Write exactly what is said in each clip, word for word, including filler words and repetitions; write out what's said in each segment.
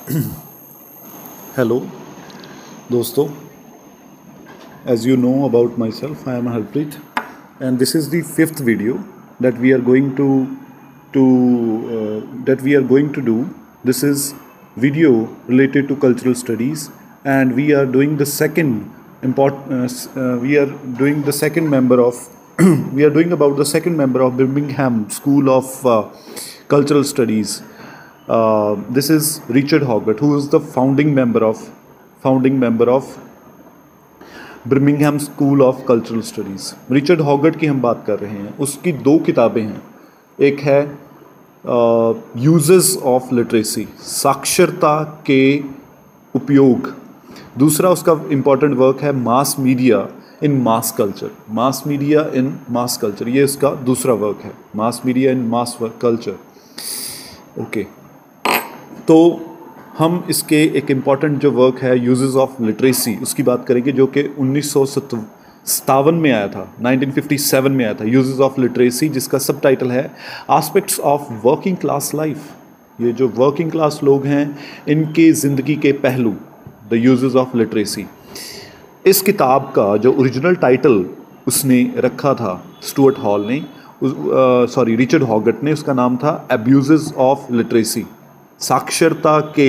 Hello, दोस्तों. As you know about myself, I am Harpreet, and this is the fifth video that we are going to to uh, that we are going to do. This is video related to cultural studies, and we are doing the second import. Uh, s- uh, we are doing the second member of. We are doing about the second member of Birmingham School of uh, Cultural Studies. Uh, this is Richard Hoggart, who is the founding member of founding member of Birmingham School of Cultural Studies. Richard Hoggart की हम बात कर रहे हैं. उसकी दो किताबें हैं. एक है यूजेस ऑफ लिटरेसी, साक्षरता के उपयोग. दूसरा उसका इम्पॉर्टेंट वर्क है mass media in mass culture. Mass media in mass culture, ये उसका दूसरा वर्क है. Mass media in mass culture. Okay, तो हम इसके एक इम्पॉर्टेंट जो वर्क है यूजेस ऑफ लिटरेसी, उसकी बात करेंगे, जो कि उन्नीस सौ सत्तावन में आया था, नाइनटीन फिफ्टी सेवन में आया था. यूजेस ऑफ लिटरेसी, जिसका सब टाइटल है aspects of working class life. ये जो वर्किंग क्लास लोग हैं, इनके ज़िंदगी के पहलू, द यूजेस ऑफ लिटरेसी. इस किताब का जो ओरिजिनल टाइटल उसने रखा था, स्टुअर्ट हॉल ने, सॉरी रिचर्ड हॉगर्ट ने, उसका नाम था अब्यूजेस ऑफ लिटरेसी, साक्षरता के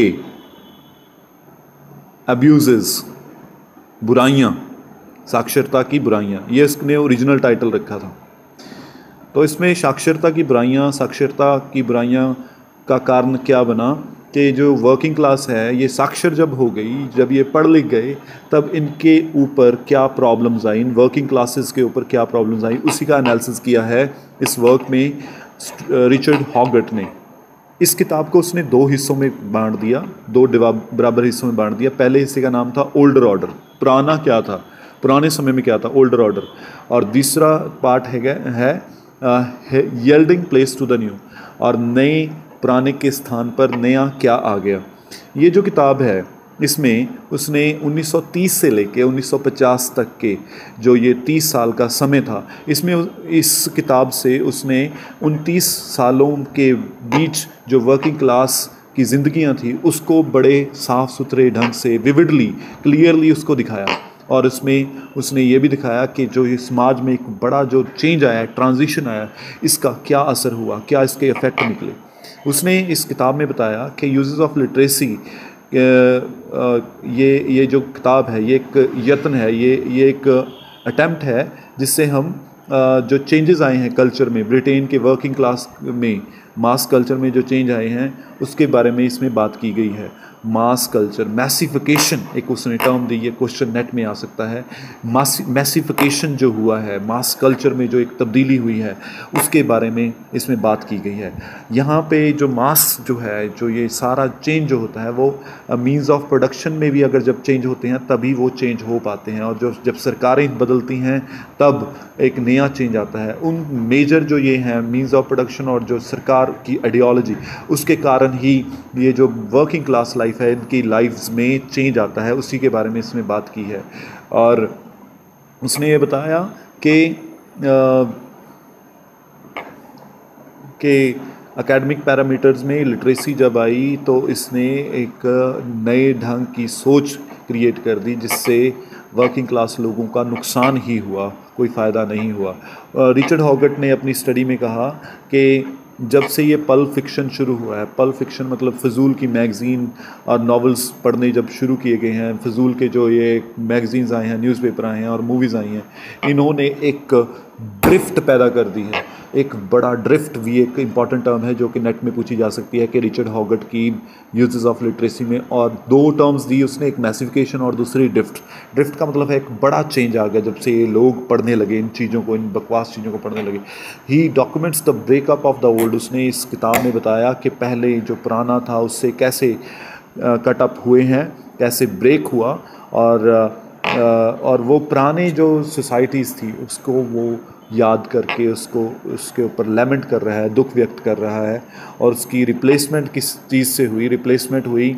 अब्यूजेस, बुराइयाँ, साक्षरता की बुराइयाँ, ये इसने ओरिजिनल टाइटल रखा था. तो इसमें साक्षरता की बुराइयाँ साक्षरता की बुराइयाँ का कारण क्या बना कि जो वर्किंग क्लास है, ये साक्षर जब हो गई, जब ये पढ़ लिख गए, तब इनके ऊपर क्या प्रॉब्लम्स आई, इन वर्किंग क्लासेस के ऊपर क्या प्रॉब्लम्स आई, उसी का एनालिसिस किया है इस वर्क में रिचर्ड हॉगर्ट ने. इस किताब को उसने दो हिस्सों में बांट दिया, दो बराबर हिस्सों में बांट दिया. पहले हिस्से का नाम था ओल्डर ऑर्डर, पुराना क्या था, पुराने समय में क्या था, ओल्डर ऑर्डर. और दूसरा पार्ट है है yielding place to the new, और नए पुराने के स्थान पर नया क्या आ गया. ये जो किताब है, इसमें उसने उन्नीस सौ तीस से लेके उन्नीस सौ पचास तक के जो ये तीस साल का समय था, इसमें इस किताब से उसने उन तीस सालों के बीच जो वर्किंग क्लास की ज़िंदगियां थी, उसको बड़े साफ़ सुथरे ढंग से, विविडली, क्लियरली उसको दिखाया. और इसमें उसने ये भी दिखाया कि जो ये समाज में एक बड़ा जो चेंज आया, ट्रांजिशन आया, इसका क्या असर हुआ, क्या इसके इफ़ेक्ट निकले. उसने इस किताब में बताया कि यूजेस ऑफ लिटरेसी, ये ये जो किताब है, ये एक यत्न है, ये ये एक अटेम्प्ट है, जिससे हम जो चेंजेस आए हैं कल्चर में, ब्रिटेन के वर्किंग क्लास में, मास कल्चर में जो चेंज आए हैं, उसके बारे में इसमें बात की गई है. मास कल्चर, मैसिफिकेशन, एक उसने टर्म दी है, क्वेश्चन नेट में आ सकता है. मास मैसिफिकेशन जो हुआ है, मास कल्चर में जो एक तब्दीली हुई है, उसके बारे में इसमें बात की गई है. यहाँ पे जो मास जो है, जो ये सारा चेंज जो होता है, वो मींस ऑफ प्रोडक्शन में भी अगर जब चेंज होते हैं, तभी वो चेंज हो पाते हैं. और जो जब सरकारें बदलती हैं, तब एक नया चेंज आता है. उन मेजर जो ये हैं मींस ऑफ प्रोडक्शन और जो सरकार की आइडियोलॉजी, उसके कारण ही ये जो वर्किंग क्लास लाइफ है, इनकी लाइफ्स में चेंज आता है. उसी के बारे में इसमें बात की है. और उसने ये बताया कि कि एकेडमिक पैरामीटर्स में लिटरेसी जब आई, तो इसने एक नए ढंग की सोच क्रिएट कर दी, जिससे वर्किंग क्लास लोगों का नुकसान ही हुआ, कोई फ़ायदा नहीं हुआ. रिचर्ड हॉगर्ट ने अपनी स्टडी में कहा कि जब से ये पल्प फिक्शन शुरू हुआ है, पल्प फिक्शन मतलब फ़िज़ूल की मैगज़ीन और नॉवेल्स पढ़ने जब शुरू किए गए हैं, फ़िज़ूल के जो ये मैगज़ीन्स आए हैं, न्यूज़पेपर आए हैं और मूवीज़ आई हैं, इन्होंने एक ड्रिफ्ट पैदा कर दी है. एक बड़ा ड्रिफ्ट भी एक इम्पॉर्टेंट टर्म है जो कि नेट में पूछी जा सकती है कि रिचर्ड हॉगर्ट की यूजेस ऑफ लिटरेसी में. और दो टर्म्स दी उसने, एक मैसिफिकेशन और दूसरी ड्रिफ्ट. ड्रिफ्ट का मतलब है एक बड़ा चेंज आ गया जब से ये लोग पढ़ने लगे इन चीज़ों को, इन बकवास चीज़ों को पढ़ने लगे. He documents the breakup of the old. उसने इस किताब में बताया कि पहले जो पुराना था उससे कैसे कटअप हुए हैं, कैसे ब्रेक हुआ, और और वो पुराने जो सोसाइटीज़ थी उसको वो याद करके उसको उसके ऊपर लेमेंट कर रहा है, दुख व्यक्त कर रहा है. और उसकी रिप्लेसमेंट किस चीज़ से हुई? रिप्लेसमेंट हुई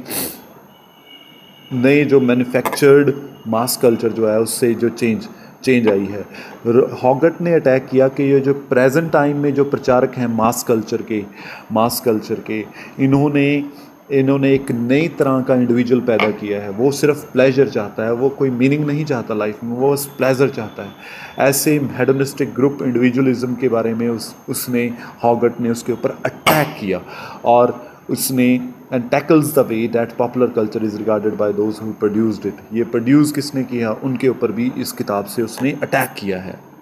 नए जो मैन्युफैक्चर्ड मास कल्चर जो है, उससे जो चेंज चेंज आई है. हॉगर्ट ने अटैक किया कि ये जो प्रेजेंट टाइम में जो प्रचारक हैं मास कल्चर के मास कल्चर के इन्होंने इन्होंने एक नई तरह का इंडिविजुअल पैदा किया है। वो सिर्फ प्लेजर चाहता है, वो कोई मीनिंग नहीं चाहता लाइफ में, वो बस प्लेजर चाहता है। ऐसे हेडोनिस्टिक ग्रुप इंडिविजुअलिज्म के बारे में उस उसने हॉगर्ट ने उसके ऊपर अटैक किया, और उसने and tackles the way that popular culture is regarded by those who produced it. ये प्रोड्यूस किसने किया, उनके ऊपर भी इस किताब से उसने अटैक किया है।